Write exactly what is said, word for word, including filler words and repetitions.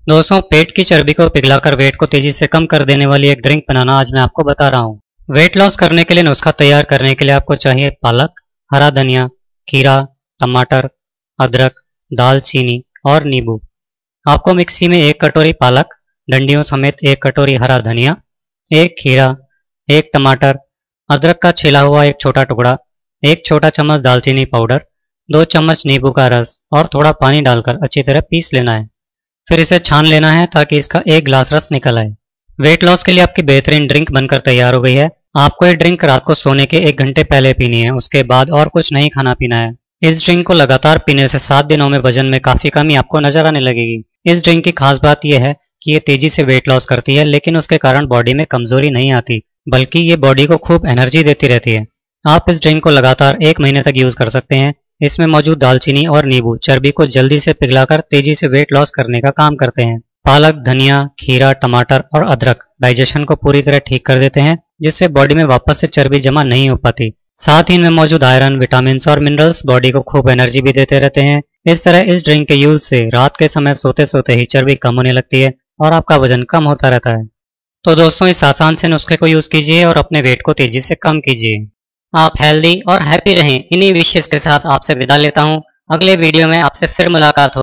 दोस्तों, पेट की चर्बी को पिघलाकर वेट को तेजी से कम कर देने वाली एक ड्रिंक बनाना आज मैं आपको बता रहा हूँ। वेट लॉस करने के लिए नुस्खा तैयार करने के लिए आपको चाहिए पालक, हरा धनिया, खीरा, टमाटर, अदरक, दालचीनी और नींबू। आपको मिक्सी में एक कटोरी पालक, डंडियों समेत एक कटोरी हरा धनिया, एक खीरा, एक टमाटर, अदरक का छिला हुआ एक छोटा टुकड़ा, एक छोटा चम्मच दालचीनी पाउडर, दो चम्मच नींबू का रस और थोड़ा पानी डालकर अच्छी तरह पीस लेना है। फिर इसे छान लेना है ताकि इसका एक गिलास रस निकल आए। वेट लॉस के लिए आपकी बेहतरीन ड्रिंक बनकर तैयार हो गई है। आपको ये ड्रिंक रात को सोने के एक घंटे पहले पीनी है, उसके बाद और कुछ नहीं खाना पीना है। इस ड्रिंक को लगातार पीने से सात दिनों में वजन में काफी कमी आपको नजर आने लगेगी। इस ड्रिंक की खास बात यह है कि ये तेजी से वेट लॉस करती है, लेकिन उसके कारण बॉडी में कमजोरी नहीं आती, बल्कि ये बॉडी को खूब एनर्जी देती रहती है। आप इस ड्रिंक को लगातार एक महीने तक यूज कर सकते हैं। इसमें मौजूद दालचीनी और नींबू चर्बी को जल्दी से पिघलाकर तेजी से वेट लॉस करने का काम करते हैं। पालक, धनिया, खीरा, टमाटर और अदरक डाइजेशन को पूरी तरह ठीक कर देते हैं, जिससे बॉडी में वापस से चर्बी जमा नहीं हो पाती। साथ ही इनमें मौजूद आयरन, विटामिन और मिनरल्स बॉडी को खूब एनर्जी भी देते रहते हैं। इस तरह इस ड्रिंक के यूज से रात के समय सोते सोते ही चर्बी कम होने लगती है और आपका वजन कम होता रहता है। तो दोस्तों, इस आसान से नुस्खे को यूज कीजिए और अपने वेट को तेजी से कम कीजिए। आप हेल्दी और हैप्पी रहें। इन्हीं विशेष के साथ आपसे विदा लेता हूँ। अगले वीडियो में आपसे फिर मुलाकात हो।